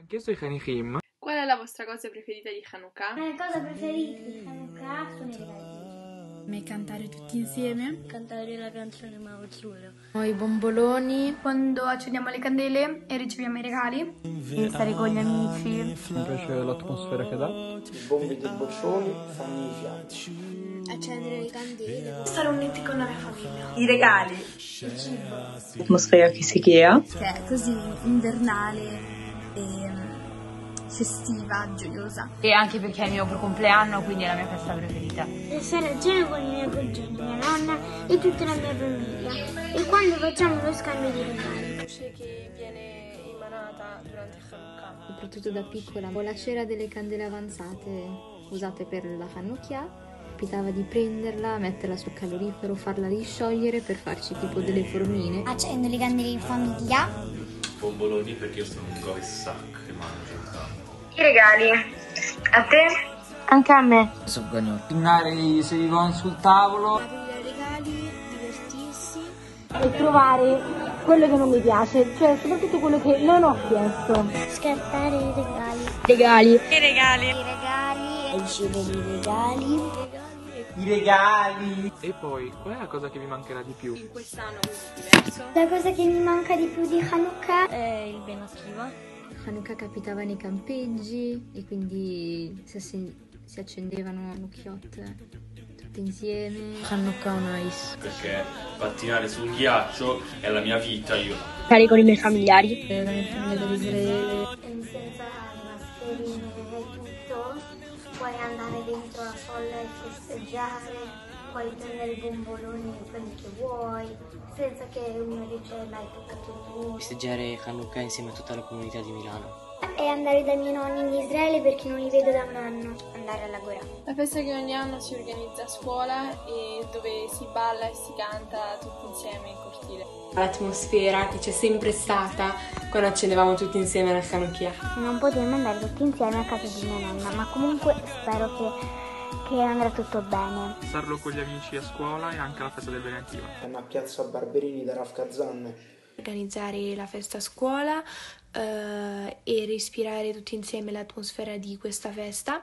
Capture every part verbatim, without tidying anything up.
chiesto ai Hanikim qual è la vostra cosa preferita di Hanukkah? La mia cosa preferita di Hanukkah sono i regali. Me cantare tutti insieme. Cantare la canzone Mavazzullo. I bomboloni. Quando accendiamo le candele e riceviamo i regali. Stare con gli amici. Mi piace l'atmosfera che dà. I bombi dei boccioli fanno i fianchi. Accendere le candele. Stare uniti con la mia famiglia. I regali. Il cibo. L'atmosfera che si crea. Che è così invernale e festiva, gioiosa. E anche perché è il mio compleanno, quindi è la mia festa preferita. Stare a cena con i miei cugini, mia nonna e tutta la mia famiglia. E quando facciamo lo scambio di regali. La luce che viene emanata durante Hanukkah. Soprattutto da piccola, ho la cera delle candele avanzate usate per la Hanukkah. Capitava di prenderla, metterla sul calorifero, farla risciogliere per farci tipo delle formine. Accendo le candele in famiglia. Bomboloni perché io sono un goes sac e mangio tanto. I regali. A te? Anche a me. Pinnare i serivon sul tavolo. Aprire i regali, divertirsi. E trovare quello che non mi piace, cioè soprattutto quello che non ho chiesto. Scartare i regali. Regali. I regali. I regali. Ricevere i regali. I regali. E poi, qual è la cosa che vi mancherà di più? In quest'anno così diverso. La cosa che mi manca di più di Hanukkah è il ben attivo. Hanukkah capitava nei campeggi e quindi si, si accendevano lucchiotte tutte insieme. Hanukkah on Ice. Perché pattinare sul ghiaccio è la mia vita, io. Stare con i miei familiari. La mia famiglia dell'Israele. e senza mascherine e tutto puoi andare dentro la folla e festeggiare. Puoi prendere i bomboloni quelli che vuoi, senza che uno dice l'hai toccato tu. Festeggiare Hanukkah insieme a tutta la comunità di Milano. E andare dai miei nonni in Israele perché non li vedo da un anno. Andare alla Gora. La festa che ogni anno si organizza a scuola e dove si balla e si canta tutti insieme in cortile. L'atmosfera che c'è sempre stata quando accendevamo tutti insieme la Hanukkah. Non potremo andare tutti insieme a casa di mia nonna, ma comunque spero che che andrà tutto bene. Starlo con gli amici a scuola e anche alla festa del Bene Attiva. Andiamo a Piazza Barberini da Rav Kazan. Organizzare la festa a scuola eh, e respirare tutti insieme l'atmosfera di questa festa.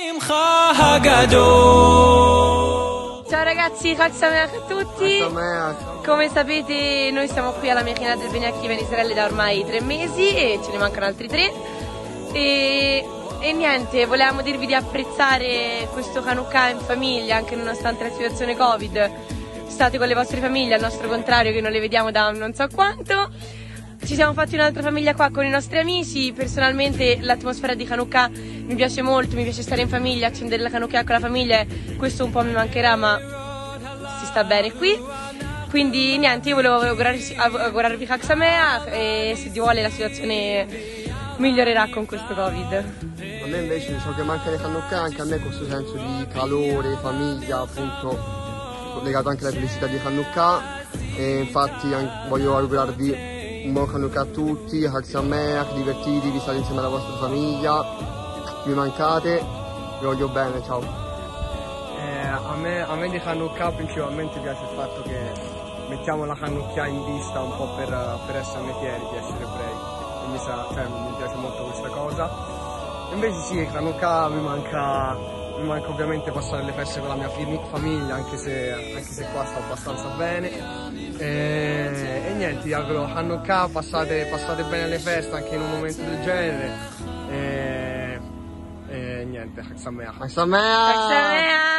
Ciao ragazzi, Chag Sameach a tutti. Come sapete noi siamo qui alla Mechinah del Bene Attiva in Israele da ormai tre mesi e ce ne mancano altri tre. E... E niente, volevamo dirvi di apprezzare questo Hanukkah in famiglia, anche nonostante la situazione Covid. State con le vostre famiglie, al nostro contrario che non le vediamo da non so quanto. Ci siamo fatti un'altra famiglia qua con i nostri amici. Personalmente l'atmosfera di Hanukkah mi piace molto, mi piace stare in famiglia, accendere la Hanukkah con la famiglia. Questo un po' mi mancherà, ma si sta bene qui. Quindi niente, io volevo augurarvi, augurarvi Chag Sameach e se Dio vuole la situazione migliorerà con questo Covid. A me invece ciò che manca di Hanukkah anche a me questo senso di calore, famiglia, appunto legato anche alla felicità di Hanukkah. E infatti voglio augurarvi un buon Hanukkah a tutti, Chag Sameach, divertitevi, state insieme alla vostra famiglia, mi mancate, vi voglio bene, ciao. Eh, a, me, a me di Hanukkah principalmente piace il fatto che mettiamo la Hanukkah in vista un po' per, per essere fieri di essere ebrei. Mi, sa, cioè, mi piace molto questa cosa. Invece sì, Hanukkah mi manca, mi manca ovviamente passare le feste con la mia famiglia, anche se, anche se qua sto abbastanza bene. E, e niente, vi auguro Hanukkah, passate, passate bene le feste anche in un momento del genere. E, e niente, Chag Sameach. Chag Sameach!